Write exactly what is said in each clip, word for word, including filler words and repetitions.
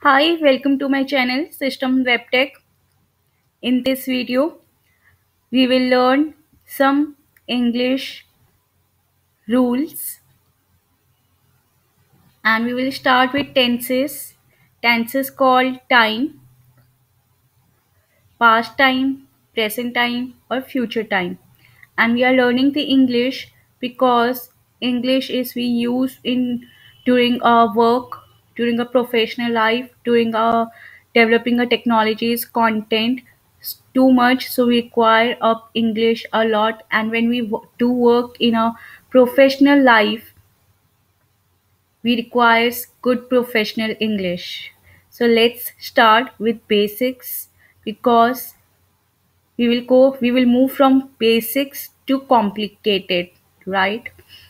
Hi, welcome to my channel System Web Tech. In this video, we will learn some English rules and we will start with tenses. Tenses called time, past time, present time, or future time. And we are learning the English because English is we use in during our work, during a professional life, during our developing a technologies content s- too much, so we require of English a lot. And when we wo- do work in a professional life, we requires good professional English. So let's start with basics because we will go we will move from basics to complicated, right?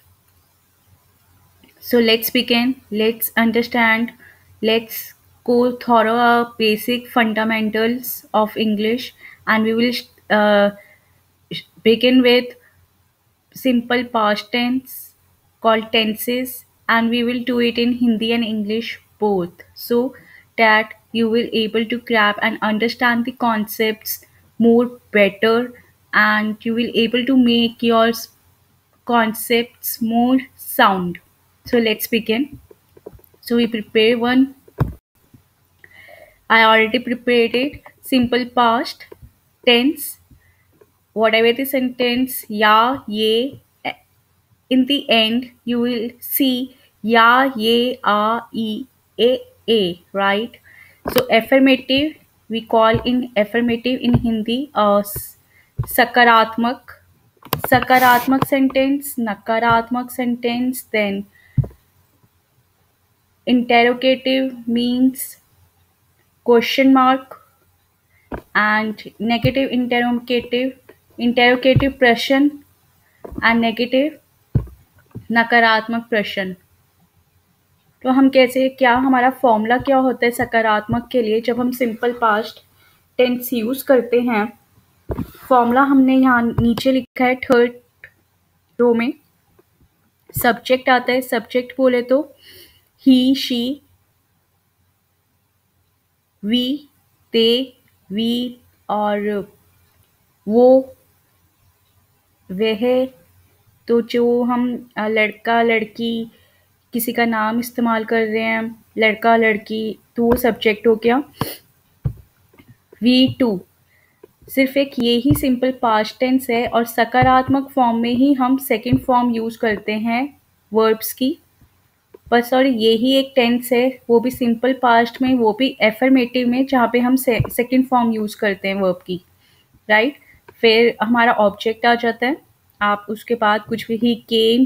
So let's begin, let's understand, let's go thorough our basic fundamentals of English. And we will uh, begin with simple past tense called tenses, and we will do it in Hindi and English both, so that you will able to grab and understand the concepts more better, and you will able to make your s- concepts more sound. So let's begin. So we prepare one. I already prepared it. Simple past tense, whatever the sentence ya ye, in the end you will see ya ye a e a a, right? So affirmative, we call in affirmative in Hindi uh, s- sakaratmak. Sakaratmak sentence, nakaratmak sentence, then interrogative means question mark, and negative interrogative, interrogative प्रश्न, and negative नकारात्मक प्रश्न. तो हम कैसे, क्या हमारा formula क्या होता है सकारात्मक के लिए जब हम सिंपल पास्ट टेंस यूज करते हैं? फॉर्मूला हमने यहाँ नीचे लिखा है थर्ड रो में. सब्जेक्ट आता है, सब्जेक्ट बोले तो he she, we, they, we, और वो, वह. तो जो हम अ, लड़का लड़की किसी का नाम इस्तेमाल कर रहे हैं, लड़का लड़की, तो वो सब्जेक्ट हो गया. वी टू सिर्फ एक ये ही सिंपल पास्ट टेंस है, और सकारात्मक फॉर्म में ही हम सेकंड फॉर्म यूज करते हैं वर्ब्स की. बस, और ये ही एक टेंस है, वो भी सिंपल पास्ट में, वो भी एफर्मेटिव में, जहाँ पे हम से, सेकंड फॉर्म यूज करते हैं वर्ब की, राइट? फिर हमारा ऑब्जेक्ट आ जाता है. आप उसके बाद कुछ भी, he came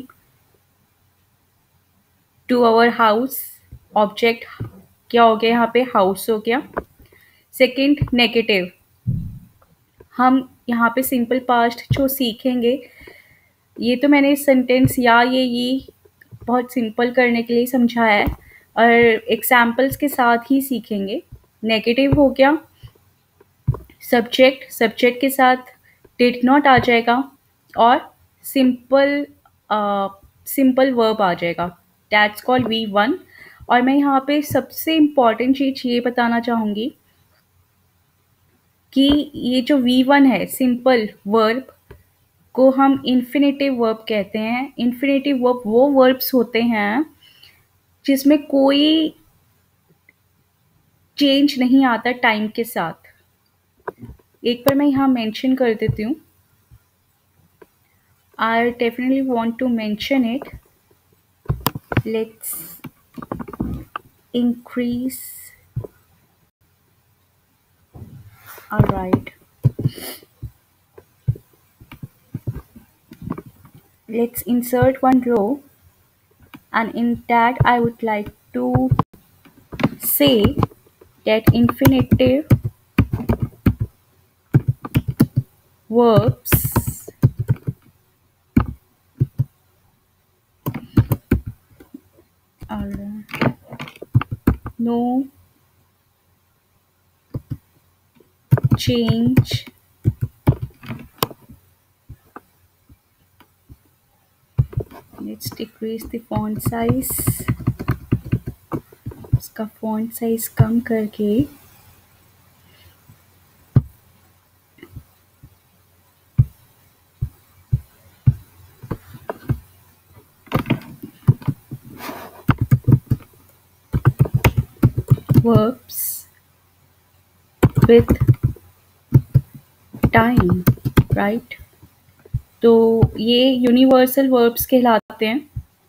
to our house, object क्या हो गया यहाँ पे? हाउस हो गया. सेकंड नेगेटिव, हम यहाँ पे सिंपल पास्ट जो सीखेंगे, ये तो मैंने सेंटेंस या ये ये बहुत सिंपल करने के लिए समझाया है, और एग्जाम्पल्स के साथ ही सीखेंगे. नेगेटिव हो गया, सब्जेक्ट सब्जेक्ट के साथ डिड नॉट आ जाएगा, और सिंपल सिंपल वर्ब आ जाएगा. That's called V one. और मैं यहाँ पे सबसे इम्पॉर्टेंट चीज़ ये बताना चाहूँगी कि ये जो वी वन है, सिंपल वर्ब, को हम इन्फिनेटिव वर्ब कहते हैं. इन्फिनेटिव वर्ब वो वर्ब्स होते हैं जिसमें कोई चेंज नहीं आता टाइम के साथ. एक बार मैं यहाँ मेंशन कर देती हूँ. I definitely want to mention it. Let's increase. All right, let's insert one row, and in that I would like to say that infinitive verbs are no change let's decrease the font size. इसका font size कम करके verbs with time, right? तो ये universal verbs कहलाते हैं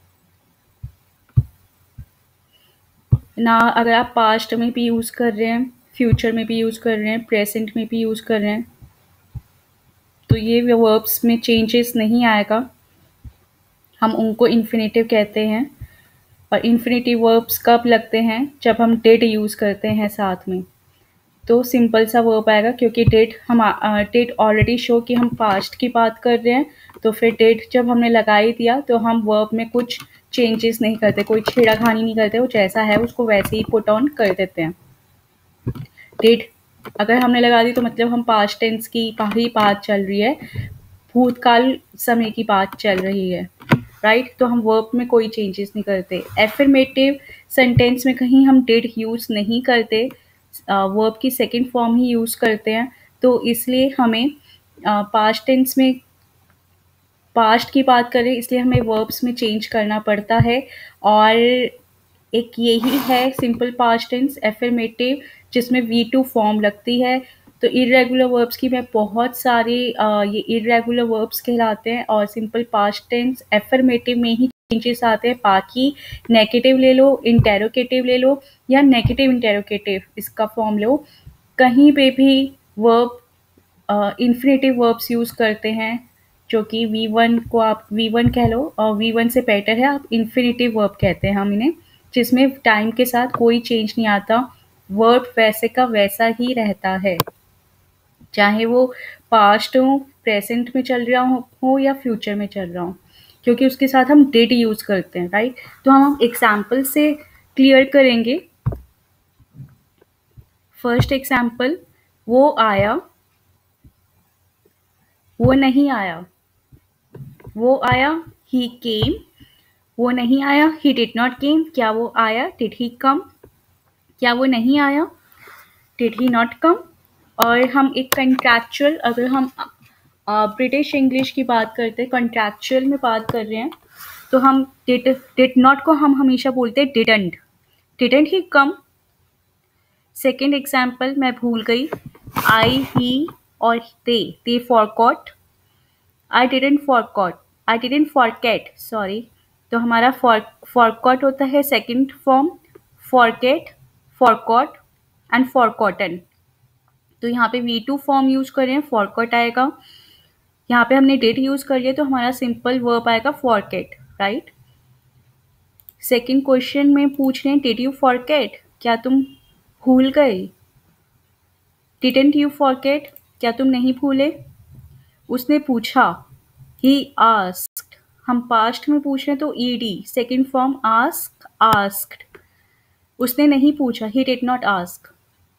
ना। अगर आप पास्ट में भी यूज़ कर रहे हैं, फ्यूचर में भी यूज़ कर रहे हैं, प्रेजेंट में भी यूज़ कर रहे हैं, तो ये वर्ब्स में चेंजेस नहीं आएगा। हम उनको इन्फिनेटिव कहते हैं। और इन्फिनेटिव वर्ब्स कब लगते हैं? जब हम डिड यूज़ करते हैं साथ में। तो सिंपल सा वर्ब आएगा, क्योंकि डिड हम डिड ऑलरेडी शो कि हम पास्ट की बात कर रहे हैं, तो फिर डिड जब हमने लगा ही दिया तो हम वर्ब में कुछ चेंजेस नहीं करते, कोई छेड़ाखानी नहीं करते, वो जैसा है उसको वैसे ही पुट ऑन कर देते हैं। डिड अगर हमने लगा दी तो मतलब हम पास्ट टेंस की ही बात चल रही है, भूतकाल समय की बात चल रही है, राइट। तो हम वर्ब में कोई चेंजेस नहीं करते। एफर्मेटिव सेंटेंस में कहीं हम डिड यूज़ नहीं करते, वर्ब की सेकंड फॉर्म ही यूज़ करते हैं। तो इसलिए हमें पास्ट टेंस में पास्ट की बात करें, इसलिए हमें वर्ब्स में चेंज करना पड़ता है। और एक यही है सिंपल पास्ट टेंस एफर्मेटिव, जिसमें वी टू फॉर्म लगती है। तो इरेगुलर वर्ब्स की मैं बहुत सारी आ, ये इरेगुलर वर्ब्स कहलाते हैं, और सिंपल पास्ट टेंस एफर्मेटिव में ही चेंजेस आते हैं। बाकी नेगेटिव ले लो, इंटेरोगेटिव ले लो, या नेगेटिव इंटेरोगेटिव इसका फॉर्म लो, कहीं पे भी वर्ब इन्फिनेटिव वर्ब्स यूज़ करते हैं, जो कि वी वन को आप वी वन कह लो, और वी वन से बेटर है आप इन्फिनेटिव वर्ब कहते हैं हम इन्हें, जिसमें टाइम के साथ कोई चेंज नहीं आता, वर्ब वैसे का वैसा ही रहता है, चाहे वो पास्ट हो, प्रेजेंट में चल रहा हो, हो या फ्यूचर में चल रहा हो, क्योंकि उसके साथ हम डिड यूज़ करते हैं, राइट। तो हम एग्जाम्पल से क्लियर करेंगे। फर्स्ट एग्जाम्पल, वो आया, वो नहीं आया। वो आया, ही केम। वो नहीं आया, ही डिड नॉट केम। क्या वो आया? Did he come? क्या वो नहीं आया? Did he not come? और हम एक कंट्रैक्चुअल, अगर हम ब्रिटिश इंग्लिश की बात करते हैं, कंट्रैक्चुअल में बात कर रहे हैं, तो हम डिड डिड नॉट को हम हमेशा बोलते हैं didn't. Didn't he come. Second example, मैं भूल गई। आई, ही और they they forgot. I didn't forgot, I didn't forget, sorry. तो हमारा फॉर फॉरगॉट होता है second form, forget, forgot and forgotten. तो यहाँ पे वी टू फॉर्म यूज कर रहे हैं, फॉरगॉट आएगा। यहाँ पे हमने डिड यूज कर लिया, तो हमारा सिंपल वर्ब आएगा फॉरगेट, राइट। सेकंड क्वेश्चन में पूछ रहे हैं, डिड यू फॉरगेट? क्या तुम भूल गए? Didn't you forget? क्या तुम नहीं भूले? उसने पूछा, ही आस्क्ड। हम पास्ट में पूछ रहे हैं तो ED, second form ask, asked. उसने नहीं पूछा, ही डिड नॉट आस्क।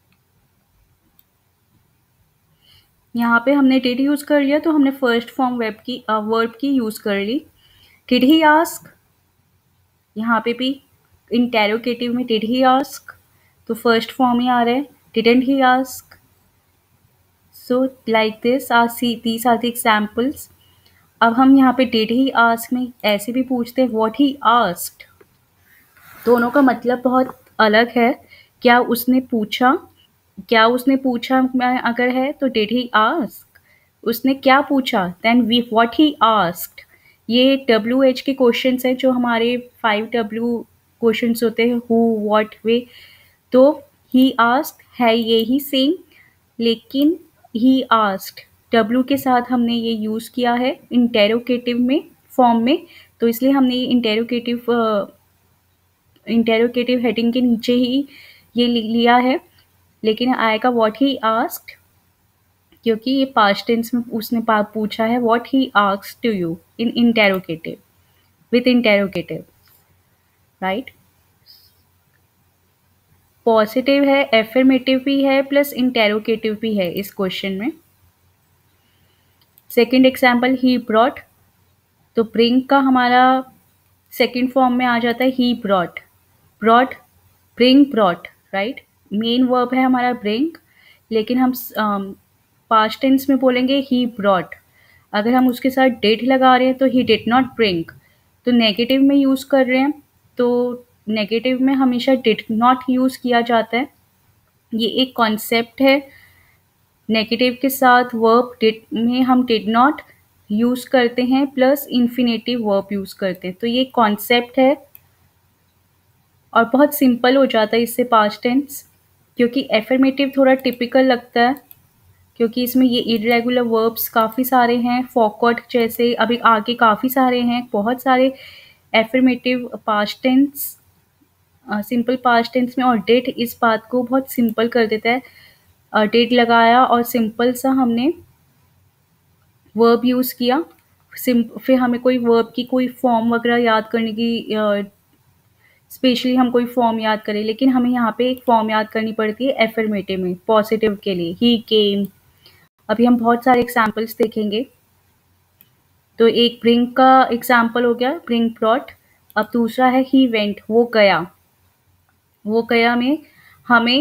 यहाँ पे हमने डिड यूज कर लिया, तो हमने फर्स्ट फॉर्म वेब की वर्ब की यूज कर ली। डिड ही आस्क, यहाँ पे भी इंटेरोगेटिव में डिड ही आस्क, तो फर्स्ट फॉर्म ही आ रहा है, didn't he ask. So like this are see these are the examples. अब हम यहाँ पे डिड ही आस्क में ऐसे भी पूछते हैं, व्हाट ही आस्क्ड। दोनों का मतलब बहुत अलग है। क्या उसने पूछा, क्या उसने पूछा अगर है तो डिड ही आस्क। उसने क्या पूछा, then we what he asked. ये डब्ल्यू एच के क्वेश्चंस हैं, जो हमारे फाइव डब्ल्यू क्वेश्चंस होते हैं, हु, व्हाट, वे। तो ही आस्क्ड है ये ही सेम, लेकिन ही आस्क्ड डब्ल्यू के साथ हमने ये यूज़ किया है इंटेरोगेटिव में फॉर्म में, तो इसलिए हमने ये इंटेरोगेटिव इंटेरोगेटिव हेडिंग के नीचे ही ये लिया है, लेकिन आएगा व्हाट ही आस्क्ड, क्योंकि ये पास्ट टेंस में उसने पूछा है, what he asked to you in interrogative, with interrogative, right. Positive है, एफर्मेटिव भी है, प्लस इंटेरोगेटिव भी है इस क्वेश्चन में। Second example, he brought. तो ब्रिंग का हमारा सेकेंड फॉर्म में आ जाता है he brought. Brought bring brought, right. Main verb है हमारा ब्रिंग, लेकिन हम पास्ट टेंस में बोलेंगे ही ब्रॉट। अगर हम उसके साथ डिड लगा रहे हैं तो ही डिड नॉट ब्रिंग, तो नेगेटिव में यूज़ कर रहे हैं तो नेगेटिव में हमेशा डिड नॉट यूज़ किया जाता है। ये एक कॉन्सेप्ट है। नेगेटिव के साथ वर्ब डिड में हम डिड नॉट यूज़ करते हैं प्लस इन्फिनेटिव वर्ब यूज़ करते हैं, तो ये कॉन्सेप्ट है और बहुत सिंपल हो जाता है इससे पास्ट टेंस। क्योंकि एफर्मेटिव थोड़ा टिपिकल लगता है, क्योंकि इसमें ये इर्रेगुलर वर्ब्स काफ़ी सारे हैं, फॉरगॉट जैसे, अभी आगे काफ़ी सारे हैं, बहुत सारे affirmative past tense simple past tense में, और डिड इस बात को बहुत सिंपल कर देता है। डिड लगाया और सिंपल सा हमने वर्ब यूज़ किया, सिम फिर हमें कोई वर्ब की कोई फॉर्म वगैरह याद करने की, स्पेशली हम कोई फॉर्म याद करें, लेकिन हमें यहाँ पे एक फॉर्म याद करनी पड़ती है एफर्मेटिव में, पॉजिटिव के लिए, ही केम। अभी हम बहुत सारे एग्जाम्पल्स देखेंगे। तो एक ब्रिंग का एग्जाम्पल हो गया, ब्रिंग ब्रॉट। अब दूसरा है ही वेंट, वो गया। वो गया में हमें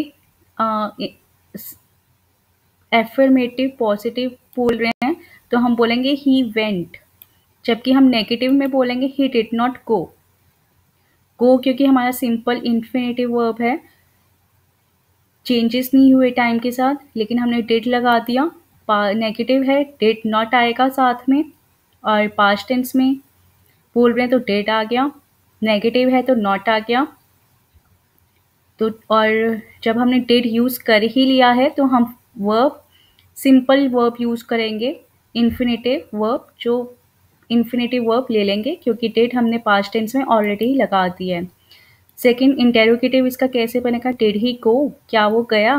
एफर्मेटिव पॉजिटिव बोल रहे हैं तो हम बोलेंगे ही वेंट, जबकि हम नेगेटिव में बोलेंगे he did not go. Go क्योंकि हमारा सिंपल इन्फिनेटिव वर्ब है, चेंजेस नहीं हुए टाइम के साथ, लेकिन हमने डिड लगा दिया। नेगेटिव है, डिड नॉट आएगा साथ में, और पास्ट टेंस में बोल रहे हैं तो डिड आ गया, नेगेटिव है तो नॉट आ गया। तो और जब हमने डिड यूज़ कर ही लिया है तो हम वर्ब सिंपल वर्ब यूज़ करेंगे, इन्फिनेटिव वर्ब, जो इन्फिनेटिव वर्ब ले लेंगे क्योंकि डिड हमने पास्ट टेंस में ऑलरेडी लगा दिया है। सेकंड इंटेरोगेटिव इसका कैसे बनेगा, डिड ही गो, क्या वो गया।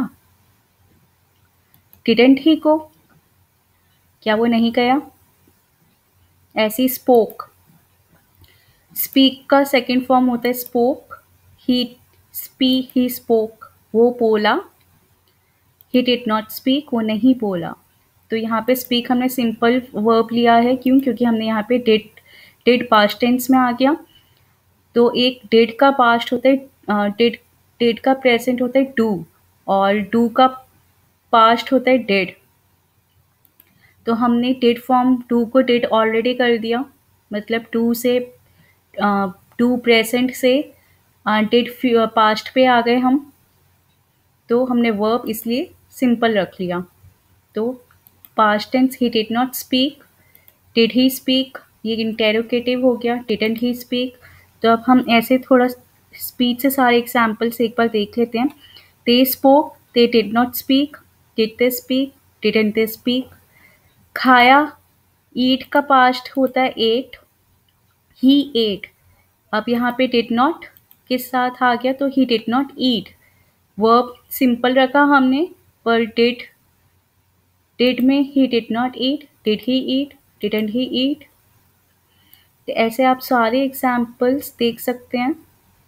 डिडंट ही गो, क्या वो नहीं गया। ऐसी स्पोक, स्पीक का सेकंड फॉर्म होता है स्पोक, ही स्पी ही स्पोक, वो बोला। ही डिड नॉट स्पीक, वो नहीं बोला। तो यहाँ पे स्पीक हमने सिंपल वर्ब लिया है, क्यों, क्योंकि हमने यहाँ पे डिड डिड पास्ट टेंस में आ गया। तो एक डिड का पास्ट होता है डिड, डिड का प्रेजेंट होता है डू, और डू का पास्ट होता है डिड। तो हमने डिड फॉर्म डू को डिड ऑलरेडी कर दिया, मतलब डू से डू प्रेजेंट से डिड पास्ट पे आ गए हम, तो हमने वर्ब इसलिए सिंपल रख लिया। तो past tense he did not speak, did he speak, ये इंटेरोगेटिव हो गया, डिडंट ही स्पीक। तो अब हम ऐसे थोड़ा स्पीच से सारे एग्जाम्पल्स एक बार देख लेते हैं। They spoke, they did not speak, did they speak, didn't they speak. खाया, ईट का पास्ट होता है एट, ही एट। अब यहाँ पे डिड नॉट के साथ आ गया तो he did not eat. Verb simple रखा हमने, पर डिड डिड में he did not eat, did he eat, didn't he eat. तो ऐसे आप सारे एग्जाम्पल्स देख सकते हैं।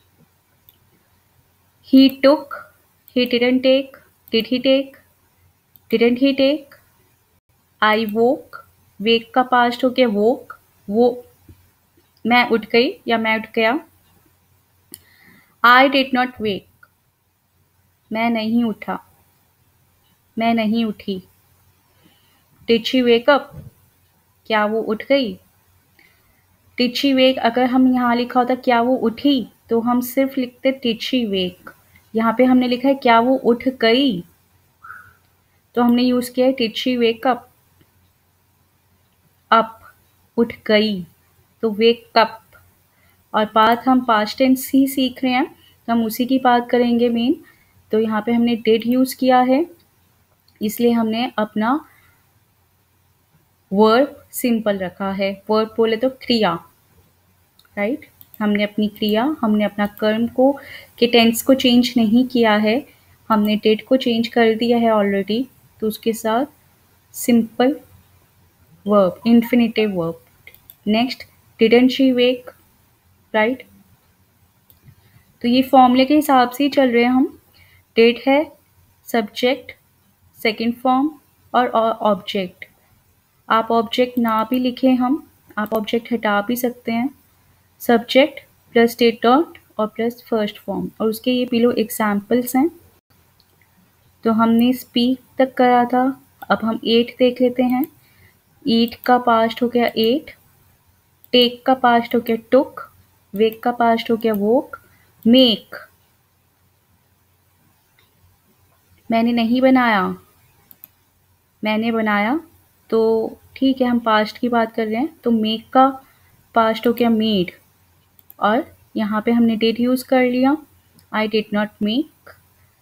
He took, he didn't take, did he take, didn't he take. I woke, wake का पास्ट हो गया वोक, वो मैं उठ गई या मैं उठ गया। आई डिड नॉट वेक, मैं नहीं उठा, मैं नहीं उठी। डिड शी वेक अप, क्या वो उठ गई। डिड शी वेक, अगर हम यहाँ लिखा होता क्या वो उठी तो हम सिर्फ लिखते डिड शी वेक। यहाँ पे हमने लिखा है क्या वो उठ गई, तो हमने यूज़ किया है did she wake up. Up, उठ गई, तो वेक अप। और बात हम पास्ट टेंस ही सीख रहे हैं तो हम उसी की बात करेंगे मेन। तो यहाँ पे हमने डिड यूज़ किया है, इसलिए हमने अपना वर्ब सिंपल रखा है। वर्ब बोले तो क्रिया, राइट। हमने अपनी क्रिया, हमने अपना कर्म को के टेंस को चेंज नहीं किया है, हमने डिड को चेंज कर दिया है ऑलरेडी, तो उसके साथ simple verb, infinitive verb. Next, didn't she wake, right. तो ये फॉर्मूले के हिसाब से ही चल रहे हैं हम। डिड है सब्जेक्ट, सेकंड फॉर्म और ऑब्जेक्ट। आप ऑब्जेक्ट ना भी लिखें हम, आप ऑब्जेक्ट हटा भी सकते हैं। सब्जेक्ट प्लस डिड डॉट और प्लस फर्स्ट फॉर्म, और उसके ये बिलो एग्जाम्पल्स हैं। तो हमने स्पीक तक करा था, अब हम एट देख लेते हैं। ईट का पास्ट हो गया एट, टेक का पास्ट हो गया टुक, वेक का पास्ट हो गया वोक, मेक मैंने नहीं बनाया, मैंने बनाया। तो ठीक है, हम पास्ट की बात कर रहे हैं, तो मेक का पास्ट हो गया मेड, और यहाँ पे हमने डिड यूज कर लिया। I did not make,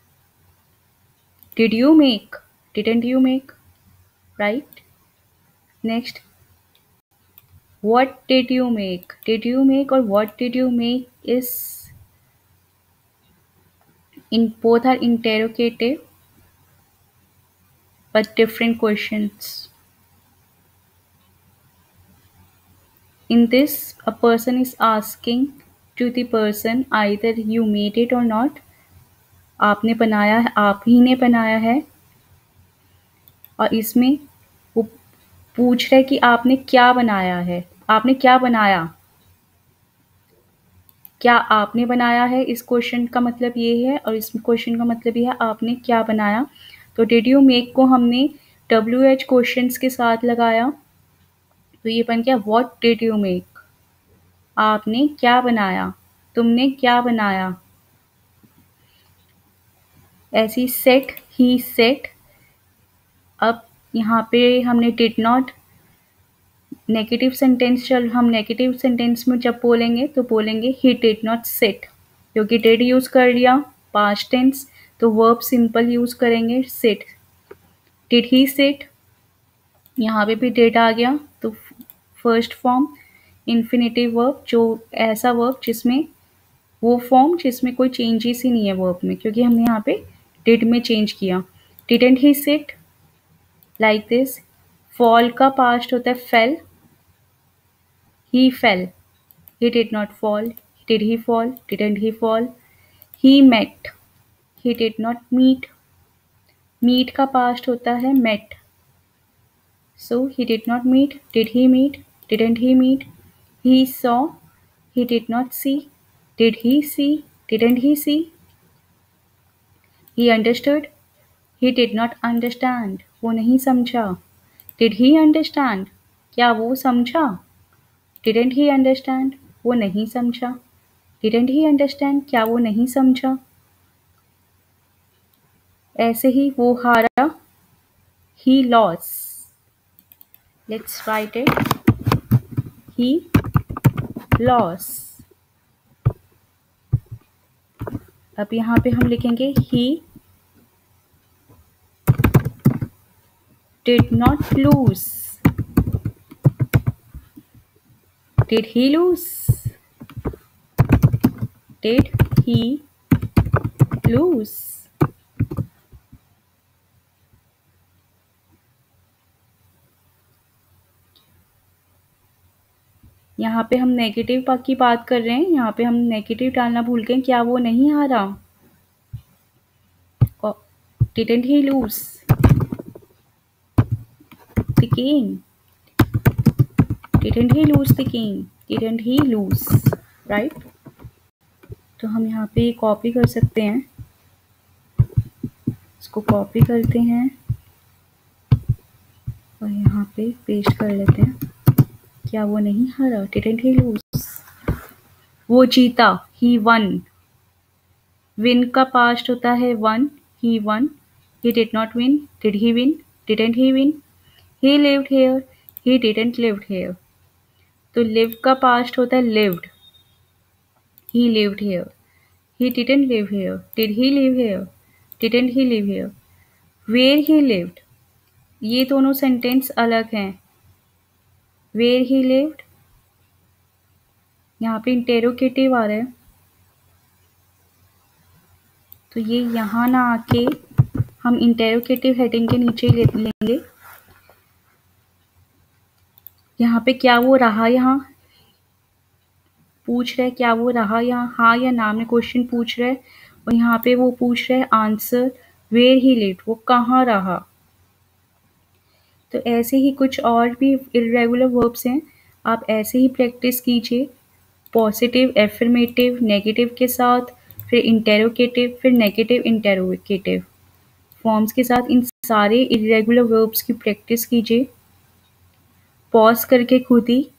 did you make, didn't you make, right. Next, what did you make, did you make or what did you make is in both are interrogative but different questions. In this, a person is asking to the person either you made it or not, आपने बनाया है, आप ही ने बनाया है, और इसमें वो पूछ रहा है कि आपने क्या बनाया है, आपने क्या बनाया, क्या आपने बनाया है, इस क्वेश्चन का मतलब ये है, और इस क्वेश्चन का मतलब ये है आपने क्या बनाया। तो डिड यू मेक को हमने डब्ल्यू एच क्वेश्चंस के साथ लगाया, तो ये बन गया व्हाट डिड यू मेक, आपने क्या बनाया, तुमने क्या बनाया। ऐसी सेट, ही सेट। अब यहाँ पे हमने डिड नॉट, नेगेटिव सेंटेंस, चल हम नेगेटिव सेंटेंस में जब बोलेंगे तो बोलेंगे ही डिड नॉट सिट, क्योंकि डिड यूज कर लिया पास्ट टेंस, तो वर्ब सिंपल यूज करेंगे सिट। डिड ही सिट, यहाँ पे भी डिड आ गया, तो फर्स्ट फॉर्म इन्फिनेटिव वर्ब, जो ऐसा वर्ब जिसमें वो फॉर्म जिसमें कोई चेंजेस ही नहीं है वर्ब में, क्योंकि हमने यहाँ पे डिड में चेंज किया। Didn't he sit, like this. Fall का पास्ट होता है fell, he fell, he did not fall, did he fall, didn't he fall। he met, he did not meet, meet का past होता है met, so he did not meet, did he meet, didn't he meet। he saw, he did not see, did he see, didn't he see। he understood, he did not understand, वो नहीं समझा। did he understand, क्या वो समझा। didn't he understand, वो नहीं समझा। didn't he understand, क्या वो नहीं समझा। ऐसे ही वो हारा, he lost, let's write it, he lost। अब यहाँ पे हम लिखेंगे he did not lose, did he lose, did he lose। यहाँ पे हम नेगेटिव की बात कर रहे हैं, यहाँ पे हम नेगेटिव डालना भूल गए, क्या वो नहीं हारा। Didn't he lose the game, didn't he lose the game, didn't he lose, right। तो हम यहाँ पे कॉपी कर सकते हैं, इसको कॉपी करते हैं और यहाँ पे पेस्ट कर लेते हैं। क्या वो नहीं हारा, didn't he lose, वो जीता, he won। win का पास्ट होता है won, he won। he did not win, did he win, didn't he win। he lived here, he didn't lived here। तो live का पास्ट होता है lived, he lived here, he didn't live here, did he live here, didn't he live here। where he lived, ये दोनों sentence अलग हैं। where he lived, यहाँ पे इंटेरोगेटिव आ रहा है, तो ये यहाँ ना आके हम इंटेरोगेटिव हेडिंग के नीचे ले लेंगे। यहाँ पे क्या वो रहा, यहाँ पूछ रहा है क्या वो रहा यहाँ, हाँ या ना में क्वेश्चन पूछ रहा है, और यहाँ पे वो पूछ रहा है आंसर वेयर ही लिव्ड, वो कहाँ रहा। तो ऐसे ही कुछ और भी इर्रेगुलर वर्ब्स हैं, आप ऐसे ही प्रैक्टिस कीजिए। पॉजिटिव, एफर्मेटिव, नेगेटिव के साथ, फिर इंटेरोगेटिव, फिर नेगेटिव इंटेरोगेटिव फॉर्म्स के साथ इन सारे इरेगुलर वर्ब्स की प्रैक्टिस कीजिए। पॉज करके खुद ही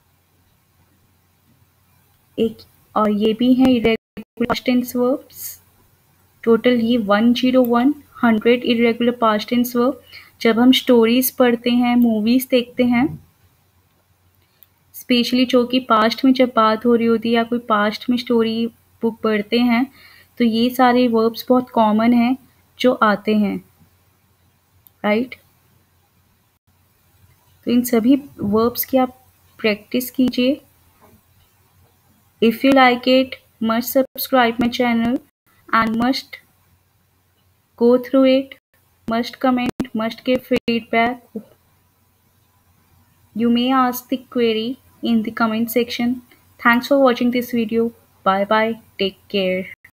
एक, और ये भी हैं irregular past tense verbs. Total ये one zero one hundred irregular past tense verb. जब हम स्टोरीज पढ़ते हैं, मूवीज देखते हैं, स्पेशली जो कि पास्ट में जब बात हो रही होती है या कोई पास्ट में स्टोरी बुक पढ़ते हैं, तो ये सारे वर्ब्स बहुत कॉमन हैं जो आते हैं, राइट। तो इन सभी वर्ब्स की आप प्रैक्टिस कीजिए। If you like it, must subscribe my channel and must go through it, must comment, must give feedback. You may ask the query in the comment section. Thanks for watching this video. Bye bye. Take care.